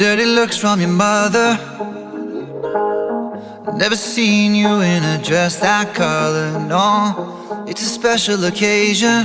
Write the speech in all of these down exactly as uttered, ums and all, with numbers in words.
Dirty looks from your mother. Never seen you in a dress that color, no. It's a special occasion.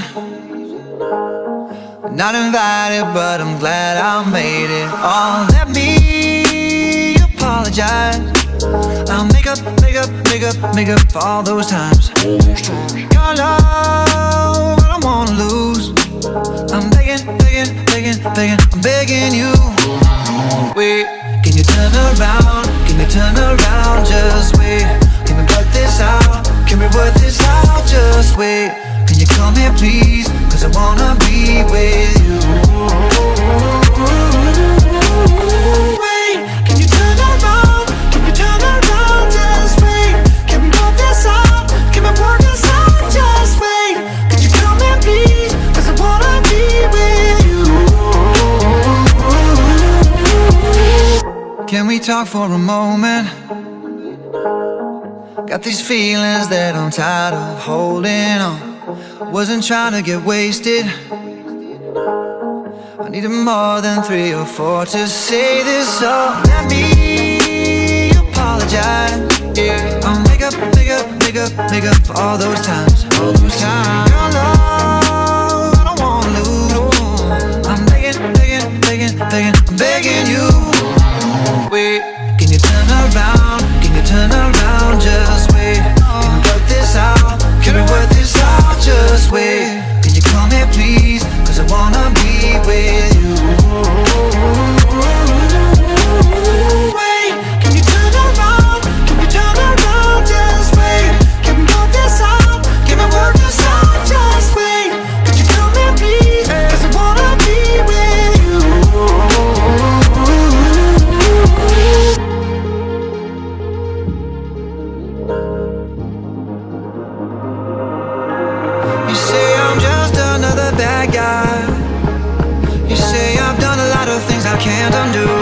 Not invited, but I'm glad I made it. Oh, let me apologize. I'll make up, make up, make up, make up for all those times. Your love, I don't wanna lose. I'm begging, begging, begging, begging, I'm begging you. Wait, can you turn around? Can you turn around? Just wait. Can we work this out? Can we work this out? Just wait. Can you come here please? Cause I wanna be with you. Wait, can you turn around? Can you turn around? Just wait. Can we work this out? Can we work this out? Just wait. Could you come here please? Cause I wanna be with you. Can we talk for a moment? Got these feelings that I'm tired of holding on. Wasn't trying to get wasted. I needed more than three or four to say this, so let me apologize. Yeah, I'll make up, make up, make up, make up for all those times, all those times. Your love, I don't wanna lose. I'm begging, begging, begging, begging, I'm begging you. Wait, can you turn around? Can you turn around? Just wait. Can we work this out? Can we work this out? Just wait. Can you come here please? Cause I wanna be with you. Wait, can you turn around? Can you turn around? Just wait. Can we work this out? Can we work this out? Just wait. Could you come here please? Cause I wanna be with you. You say I'm just another bad guy. You say I've done a lot of things I can't undo.